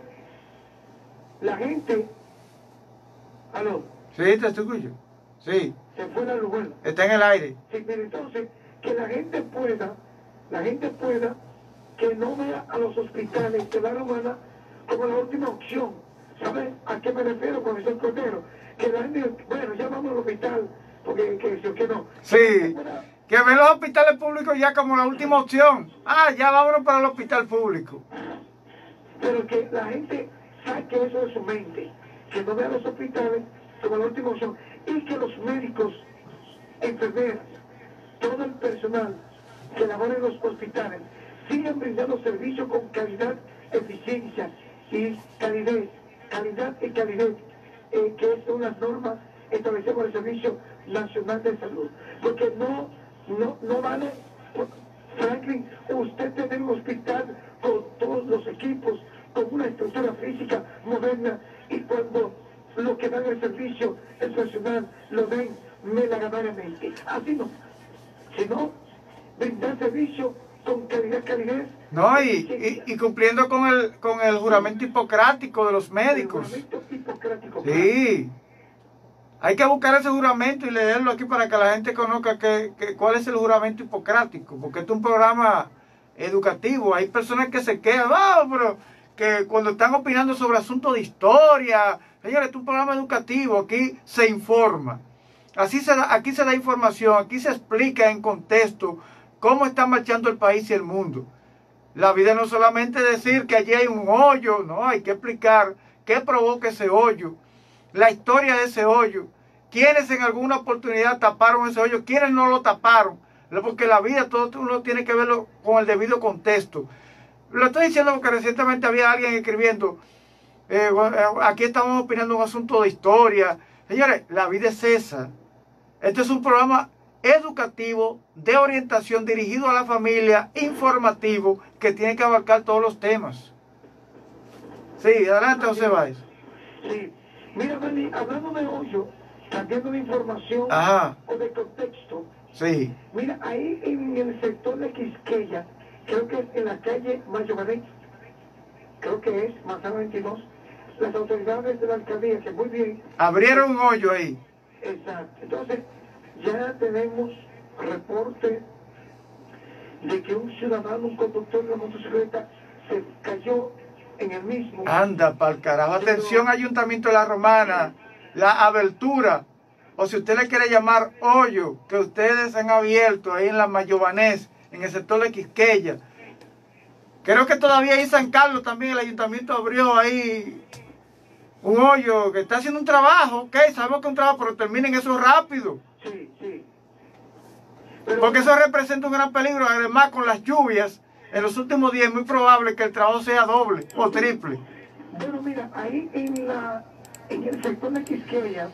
la gente, aló. Sí, te escucho. Sí. Se fue la luz. Está en el aire. Sí, pero entonces, que la gente pueda, la gente pueda, que no vea a los hospitales de La Romana como la última opción. ¿Saben a qué me refiero, profesor Cordero? Que la gente, bueno, ya vamos al hospital, porque que si o que no. Sí. Que ven los hospitales públicos ya como la última opción. Ah, ya vámonos para el hospital público. Pero que la gente saque eso de su mente, que no vea los hospitales como la última opción, y que los médicos, enfermeras, todo el personal que labora en los hospitales sigan brindando servicios con calidad, eficiencia y calidez, calidad y calidez, eh, que es una norma establecida por el Servicio Nacional de Salud. Porque no, no, no vale, Franklin, usted tener un hospital con todos los equipos, con una estructura física moderna, y cuando lo que dan el servicio, el personal, lo den milagrosamente. Así no, sino brindar servicio con calidad, calidez. No, y, y, y cumpliendo con el, con el juramento hipocrático de los médicos. El juramento hipocrático. Sí. Hay que buscar ese juramento y leerlo aquí para que la gente conozca que, que, cuál es el juramento hipocrático, porque esto es un programa educativo. Hay personas que se quedan, oh, pero que cuando están opinando sobre asuntos de historia, señores, esto es un programa educativo, aquí se informa. Así se da, aquí se da información, aquí se explica en contexto cómo está marchando el país y el mundo. La vida no es solamente decir que allí hay un hoyo, no, hay que explicar qué provoca ese hoyo, la historia de ese hoyo, quiénes en alguna oportunidad taparon ese hoyo, quiénes no lo taparon, porque la vida todo uno tiene que verlo con el debido contexto. Lo estoy diciendo porque recientemente había alguien escribiendo, eh, aquí estamos opinando un asunto de historia. Señores, la vida es esa. Este es un programa educativo, de orientación, dirigido a la familia, informativo, que tiene que abarcar todos los temas. Sí, adelante, José Báez. Sí. Mira, Manny, hablando de hoyo, cambiando de información Ajá. o de contexto. Sí. Mira, ahí en el sector de Quisqueya, creo que es en la calle Mayobanet, creo que es Manzana veintidós, las autoridades de la alcaldía, que muy bien. Abrieron un hoyo ahí. Exacto. Entonces, ya tenemos reporte de que un ciudadano, un conductor de la motocicleta, se cayó en el mismo. Anda pa'l carajo. Atención, Ayuntamiento de La Romana, la abertura, o si usted le quiere llamar hoyo, que ustedes han abierto ahí en la Mayobanés, en el sector de Quisqueya. Creo que todavía ahí en San Carlos también el Ayuntamiento abrió ahí un hoyo, que está haciendo un trabajo, ok, sabemos que es un trabajo, pero terminen eso rápido. Sí, sí. Pero, porque eso representa un gran peligro, además con las lluvias, en los últimos días es muy probable que el trabajo sea doble o triple. Bueno, mira, ahí en, la, en el sector de Quisqueya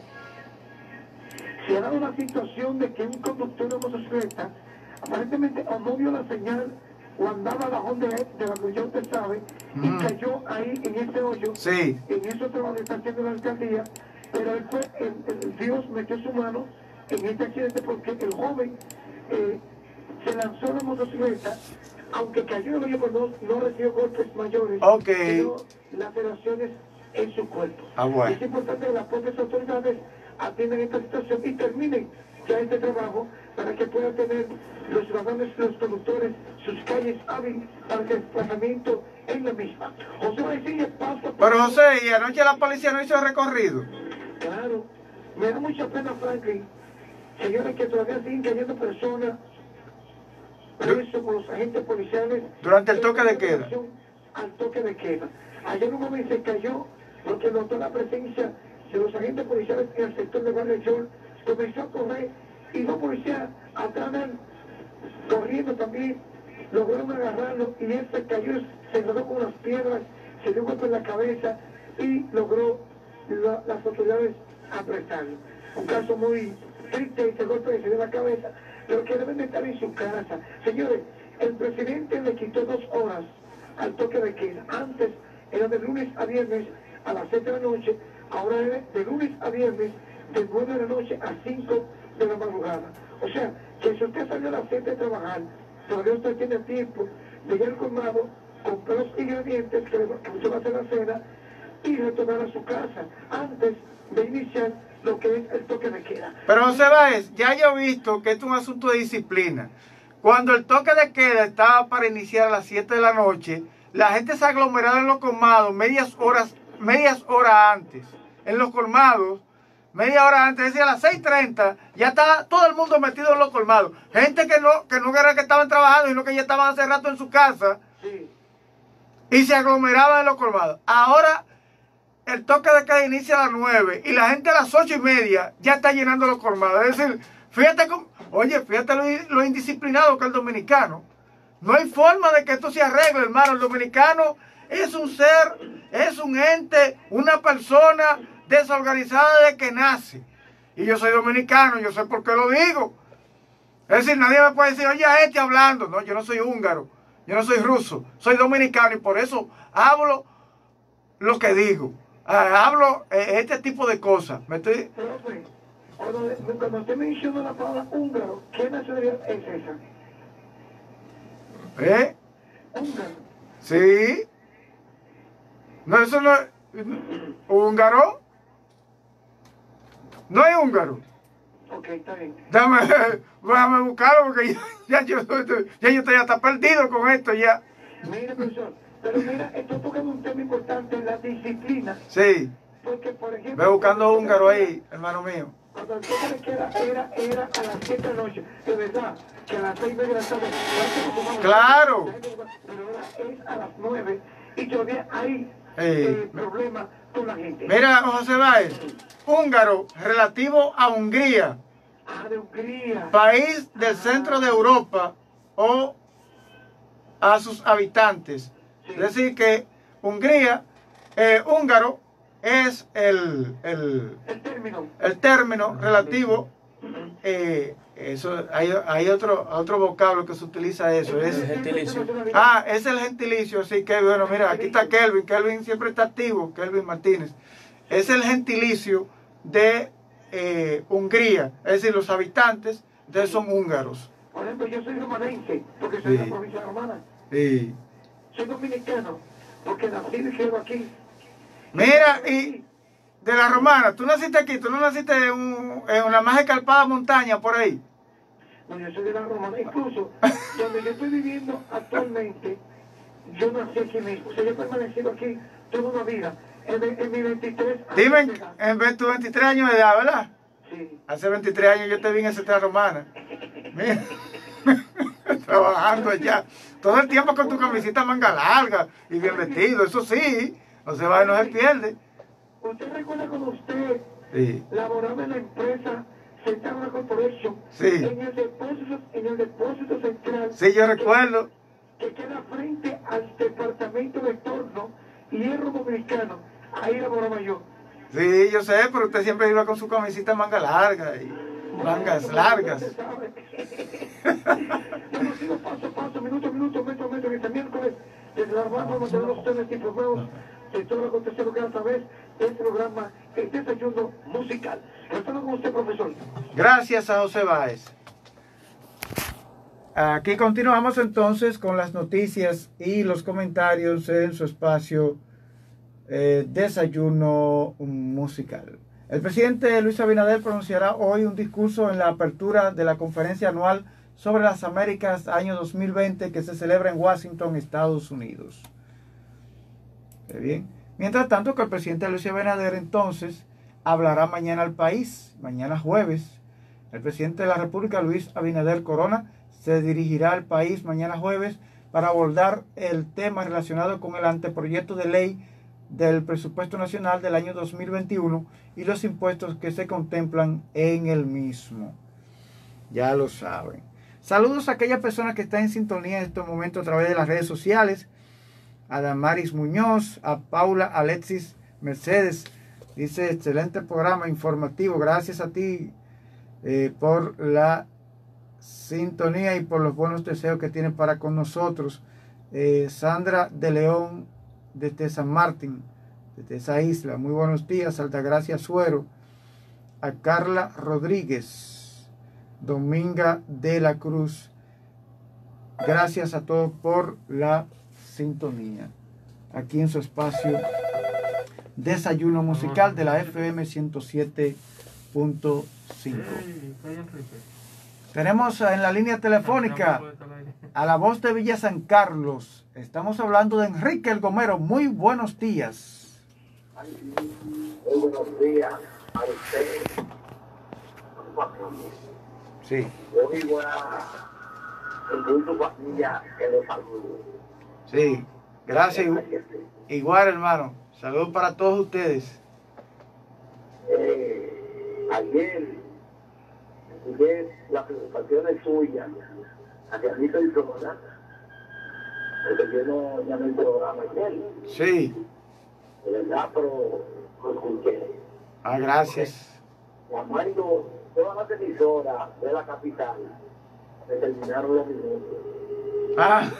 se ha dado la situación de que un conductor de motocicleta aparentemente o no vio la señal o andaba a la onda de, de la que ya usted sabe, mm. y cayó ahí en ese hoyo. Sí. En eso trabajo que está haciendo la alcaldía, pero después el, el Dios metió su mano en este accidente porque el joven eh, se lanzó la motocicleta aunque cayó en el hoyo, pues no, no recibió golpes mayores, Ok. sino laceraciones en su cuerpo. Ah, bueno. Es importante que las propias autoridades atiendan esta situación y terminen ya este trabajo para que puedan tener los ciudadanos, los conductores, sus calles hábiles para el desplazamiento en la misma. José va a decir paso. Pero José, ¿y anoche la policía no hizo el recorrido? Claro, me da mucha pena, Franklin, señores, que todavía siguen cayendo personas presos por los agentes policiales durante el toque de queda. Al toque de queda. Ayer un hombre se cayó porque notó la presencia de los agentes policiales en el sector de Barrio York, comenzó a correr y los policías atrás de él, corriendo también, lograron agarrarlo y él se cayó, se rodó con unas piedras, se dio un golpe en la cabeza y logró la, las autoridades apresarlo. Un caso muy triste, ese golpe que se dio en la cabeza, pero que deben de estar en su casa. Señores, el presidente le quitó dos horas al toque de queda. Antes era de lunes a viernes a las siete de la noche, ahora es de lunes a viernes de nueve de la noche a cinco de la madrugada. O sea, que si usted salió a las siete de trabajar, todavía usted tiene tiempo de ir al colmado, comprar los ingredientes que, que usted va a hacer la cena y retornar a su casa antes de iniciar lo que es el toque de queda. Pero José Báez, ya yo he visto que esto es un asunto de disciplina. Cuando el toque de queda estaba para iniciar a las siete de la noche, la gente se aglomeraba en los colmados medias horas, medias horas antes. En los colmados, media hora antes, es decir, a las seis y treinta, ya está todo el mundo metido en los colmados. Gente que no, que no era que estaban trabajando, sino que ya estaban hace rato en su casa. Sí. Y se aglomeraban en los colmados. Ahora el toque de queda inicia a las nueve y la gente a las ocho y media ya está llenando los colmados. Es decir, fíjate cómo, oye, fíjate lo, lo indisciplinado que es el dominicano. No hay forma de que esto se arregle, hermano. El dominicano es un ser, es un ente, una persona desorganizada desde que nace. Y yo soy dominicano, yo sé por qué lo digo. Es decir, nadie me puede decir, oye, a este hablando. No, yo no soy húngaro, yo no soy ruso, soy dominicano y por eso hablo lo que digo. Ah, hablo eh, este tipo de cosas. Me estoy... Profe, cuando, cuando usted menciona la palabra húngaro, ¿qué nacionalidad es esa? ¿Eh? Húngaro. Sí. No, eso no es... ¿Húngaro? No es húngaro. Ok, está bien. Déjame, déjame buscarlo porque ya, ya, yo, ya yo estoy hasta perdido con esto ya. Mira, profesor, pero mira, estoy tocando un tema importante, la disciplina. Sí. Porque, por ejemplo... Ve buscando húngaro ahí, hermano mío. Cuando el toque de queda era, era a las siete de la noche, de verdad, que a las seis y media de la tarde... ¡Claro! Pero ahora es a las nueve y todavía hay Sí. eh, problemas con la gente. Mira, José Báez, húngaro relativo a Hungría, Ah, de Hungría. país del centro de Europa o a sus habitantes. Sí. Es decir que Hungría, eh, húngaro es el, el, El término. el término relativo, eh, eso, hay, hay otro, otro vocablo que se utiliza eso, es... Gentilicio. Ah, es el gentilicio, sí, que bueno, mira, aquí está Kelvin, Kelvin siempre está activo, Kelvin Martínez. Es el gentilicio de eh, Hungría, es decir, los habitantes de son húngaros. Por ejemplo, yo soy romanense, porque soy de Sí. la provincia romana. Sí. Soy dominicano, porque nací y quedo aquí. Mira, y de la romana, tú naciste aquí, tú no naciste en, un, en una más escarpada montaña por ahí. No, yo soy de la romana. Incluso, donde yo estoy viviendo actualmente, yo nací aquí mismo. O sea, yo he permanecido aquí toda una vida. En, en mi veintitrés años Dime, de edad. en, en tus veintitrés años de edad, ¿verdad? Sí. Hace veintitrés años yo te vi en esa romana. Mira, trabajando allá. Todo el tiempo con tu camiseta manga larga y bien vestido, eso sí. No se va y no se pierde. ¿Usted recuerda cuando usted Sí. laboraba en la empresa Central Corporation? Sí. En el depósito, en el depósito central. Sí, yo recuerdo. Que, que queda frente al departamento de torno hierro dominicano. Ahí laboraba yo. Sí, yo sé, pero usted siempre iba con su camiseta manga larga y mangas largas. Hemos sido paso a paso, minuto a minuto, metro a metro, este miércoles, desde la Armada, mantener ustedes informados de todo lo acontecido cada vez de este programa, el desayuno musical. Retorno con usted, profesor. Gracias a José Báez. Aquí continuamos entonces con las noticias y los comentarios en su espacio eh, Desayuno Musical. El presidente Luis Abinader pronunciará hoy un discurso en la apertura de la conferencia anual sobre las Américas año dos mil veinte que se celebra en Washington, Estados Unidos. Bien. Mientras tanto, que el presidente Luis Abinader entonces hablará mañana al país, mañana jueves. El presidente de la República, Luis Abinader Corona, se dirigirá al país mañana jueves para abordar el tema relacionado con el anteproyecto de ley del presupuesto nacional del año dos mil veintiuno y los impuestos que se contemplan en el mismo. Ya lo saben. Saludos a aquellas personas que están en sintonía en estos momentos a través de las redes sociales. A Damaris Muñoz, a Paula Alexis Mercedes. Dice, excelente programa informativo. Gracias a ti eh, por la sintonía y por los buenos deseos que tienen para con nosotros. Eh, Sandra de León, desde San Martín, desde esa isla. Muy buenos días, Altagracia Suero. A Carla Rodríguez, Dominga de la Cruz. Gracias a todos por la sintonía. Aquí en su espacio Desayuno Musical de la F M ciento siete punto cinco. Tenemos en la línea telefónica a la voz de Villa San Carlos. Estamos hablando de Enrique El Gomero. Muy buenos días. Muy buenos días a usted. Sí. Yo vivo en tu familia que lo saludo. Sí, gracias. Igual, hermano. Saludos para todos ustedes. Eh, ayer escuché las preocupaciones suyas hacia mí persona, porque yo no llamé el programa ayer. Sí. De verdad, pero lo escuché. Ah, gracias. Llamando todas las emisoras de la capital, se terminaron los minutos. Ah.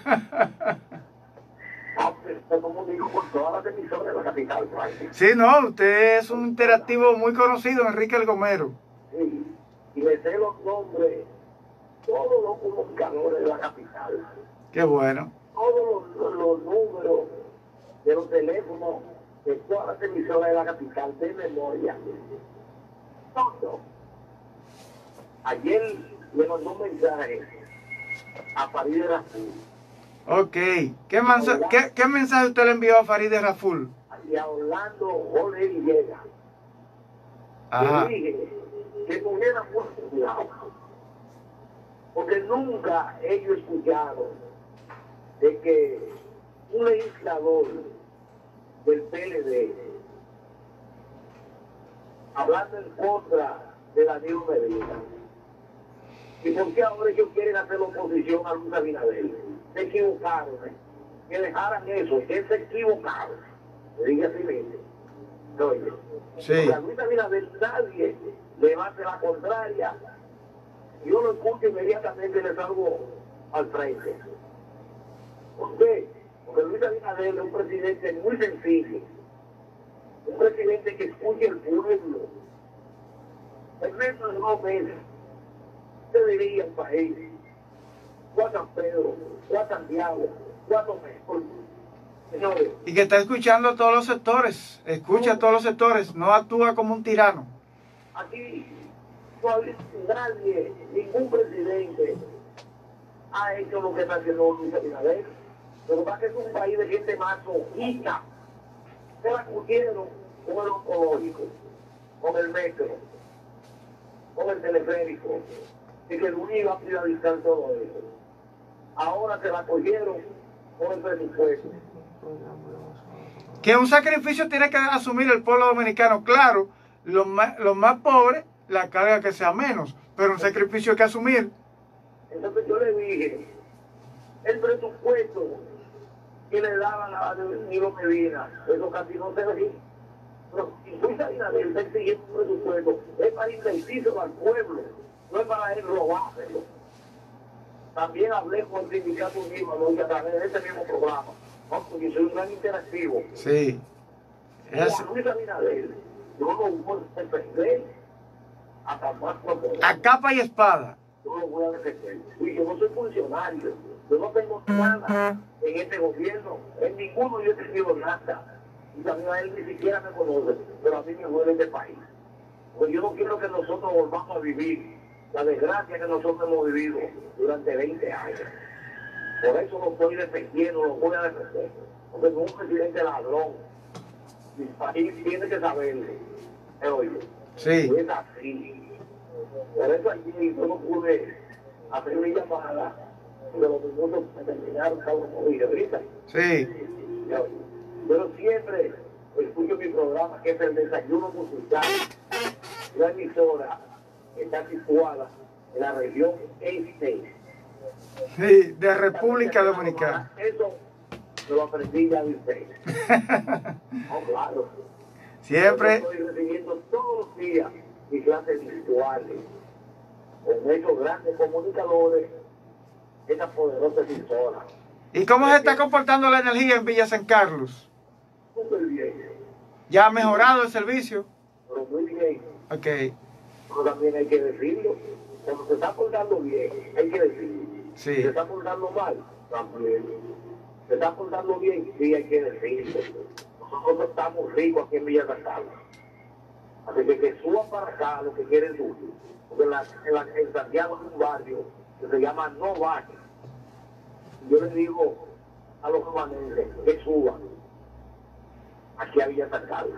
Como digo, por todas las emisoras de la capital. Sí, no, usted es un interactivo muy conocido, Enrique El Gomero. Sí, y me sé los nombres, todos los comunicadores de la capital. Qué bueno. Todos los, los números de los teléfonos de todas las emisoras de la capital, de memoria. Todo. Ayer le mandó un mensaje a Farideh Raful. Ok. ¿Qué, mansa, ¿qué, ¿Qué mensaje usted le envió a Farideh Raful? Y a Orlando Jorge Villegas. Ajá. Le dije que tuviera mucho cuidado. Porque nunca ellos escucharon de que un legislador del P L D, hablando en contra de Danilo Medina, y por qué ahora ellos quieren hacer oposición a Luis Abinader. Se equivocaron, ¿eh? Que dejaran eso, que se equivocaron. Le dije así mismo. Oye, sí. Porque a Luis Abinader nadie le va a hacer la contraria. Yo lo escucho inmediatamente le salgo al frente. ¿Por qué? Porque Luis Abinader es un presidente muy sencillo. Un presidente que escucha el pueblo. En menos de dos meses, se diría el país. Fue a San Pedro, fue a Santiago, fue a Tomé. Señores. Y que está escuchando a todos los sectores. Escucha a todos los sectores. No actúa como un tirano. Aquí no hay nadie, ningún presidente ha hecho lo que está haciendo Luis Abinader. Lo que pasa es que es un país de gente masoquista. Se la cogieron con el oncológico, con el metro, con el teleférico, y que Luis iba a privatizar todo eso. Ahora se la cogieron con el presupuesto. Que un sacrificio tiene que asumir el pueblo dominicano. Claro, los más, los más pobres, la carga que sea menos, pero un sacrificio hay que asumir. Entonces yo le dije, el presupuesto que le daban a Danilo Medina, eso casi no se ve. Pero si Luis Abinader está exigiendo un presupuesto, es para invertirlo al pueblo, no es para él robárselo. También hablé con el sindicato mismo, lo hice a través de este mismo programa, ¿no? Porque soy un gran interactivo. Sí. Es... A Luis Abinader, yo no voy a defender hasta más profundo. A capa y espada. yo lo voy a defender. Y yo no soy funcionario, yo no tengo nada en este gobierno, en ninguno yo he tenido nada. Y también a él ni siquiera me conoce, pero a mí me duele este país. Pues yo no quiero que nosotros volvamos a vivir la desgracia que nosotros hemos vivido durante veinte años. Por eso lo estoy defendiendo, lo voy a defender. Porque no es un presidente ladrón. Mi país tiene que saberlo. Pero yo, sí. Es así. Por eso allí yo no pude hacer mi llamada, pero los minutos me terminaron cada uno y ahorita. Sí. Pero siempre escucho mi programa, que es el Desayuno Musical. La emisora está situada en la región este. Sí, de República Dominicana. Eso me lo aprendí ya de usted. No, claro. Siempre. Yo estoy recibiendo todos los días mis clases virtuales con esos grandes comunicadores, esa poderosa emisora. ¿Y cómo se está comportando la energía en Villa San Carlos? Muy bien. ¿Ya ha mejorado el servicio? Pero muy bien. Ok. Pero también hay que decirlo. Cuando se está portando bien, hay que decirlo. Sí. Si se está portando mal, también. Se está portando bien, sí hay que decirlo. Nosotros estamos ricos aquí en Villa San Carlos. Así que que suban para acá lo que quieren subir. Porque en, la, en, la, en Santiago hay un barrio que se llama No Barrio. Yo les digo a los romanenses que suban aquí a Villa San Carlos.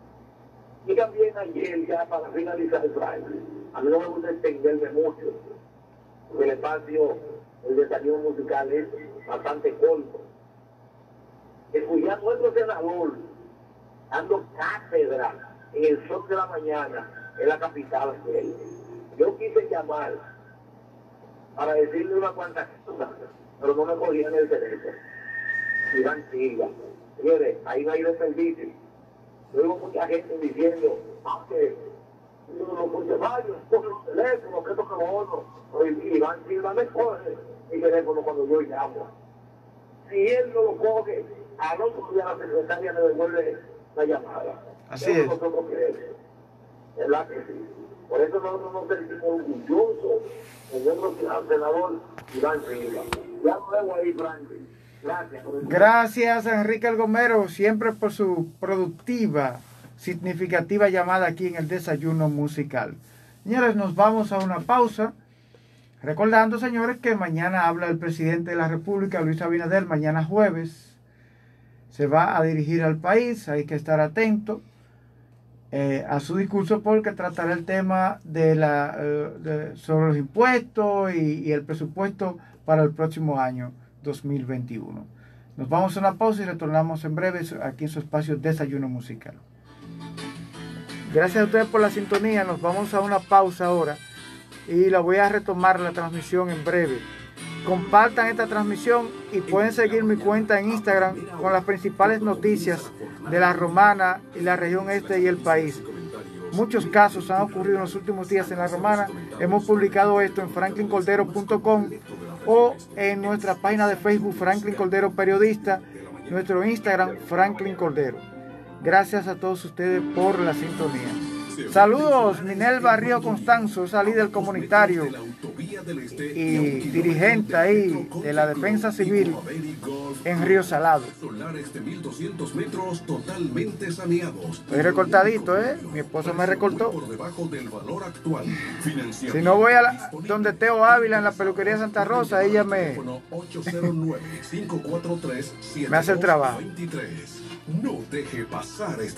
Y también ayer, ya para finalizar el drive, a mí no me gusta extenderme mucho, porque el espacio, el desayuno musical es bastante corto. Escuchar a nuestro senador dando cátedra en el sol de la mañana en la capital. Yo quise llamar para decirle una cuantas cosas, pero no me cogían el teléfono. Iván Silva, señores, ahí no hay desperdicio. Yo oigo mucha gente diciendo, aunque los funcionarios cogen los teléfonos, que esto que lo otro. Iván Silva me coge mi teléfono cuando yo llamo. Si él no lo coge, al otro día la secretaria me devuelve la llamada. Así es. Nosotros queremos. ¿Verdad que sí? Por eso nosotros nos sentimos orgullosos de nuestro senador Iván Silva. Ya lo veo ahí, Franklin. Gracias. Gracias a Enrique El Gomero, siempre por su productiva, significativa llamada aquí en el Desayuno Musical. Señores, nos vamos a una pausa. Recordando, señores, que mañana habla el presidente de la República, Luis Abinader, mañana jueves. Se va a dirigir al país, hay que estar atento eh, a su discurso porque tratará el tema de la, eh, de, sobre los impuestos y, y el presupuesto para el próximo año dos mil veintiuno. Nos vamos a una pausa y retornamos en breve aquí en su espacio Desayuno Musical. Gracias a ustedes por la sintonía. Nos vamos a una pausa ahora y la voy a retomar la transmisión en breve. Compartan esta transmisión y pueden seguir mi cuenta en Instagram con las principales noticias de la Romana y la región este y el país. Muchos casos han ocurrido en los últimos días en la Romana. Hemos publicado esto en franklin cordero punto com o en nuestra página de Facebook Franklin Cordero Periodista, nuestro Instagram Franklin Cordero. Gracias a todos ustedes por la sintonía. Saludos, Minelva Río Constanzo, esa líder comunitario y dirigente ahí de la defensa civil en Río Salado. Estoy recortadito, ¿eh? Mi esposa me recortó. Si no voy a la, donde Teo Ávila en la peluquería Santa Rosa, ella me, me hace el trabajo. No deje pasar